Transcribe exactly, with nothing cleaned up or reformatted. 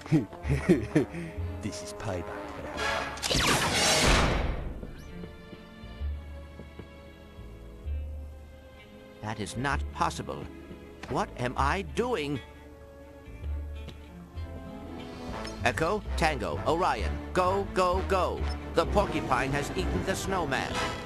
This is payback. That is not possible. What am I doing? Echo, Tango, Orion, go, go, go. The Porcupine has eaten the Snowman.